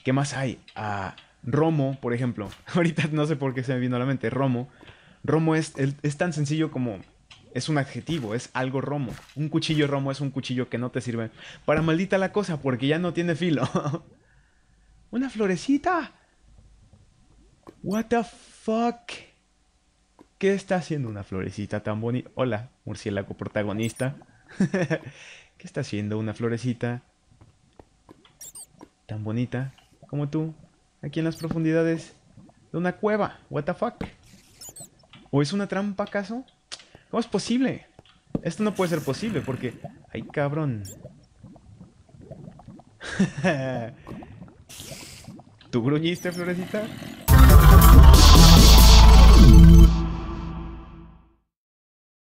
¿Qué más hay? Romo, por ejemplo. Ahorita no sé por qué se me vino a la mente. Romo. Romo es tan sencillo como... Es un adjetivo, es algo romo. Un cuchillo romo es un cuchillo que no te sirve para maldita la cosa porque ya no tiene filo. ¡Una florecita! ¿What the fuck? ¿Qué está haciendo una florecita tan bonita? Hola, murciélago protagonista. ¿Qué está haciendo una florecita tan bonita como tú? Aquí en las profundidades de una cueva. What the fuck? ¿O es una trampa acaso? ¿Cómo es posible? Esto no puede ser posible porque... ¡Ay, cabrón! ¿Tú gruñiste, florecita?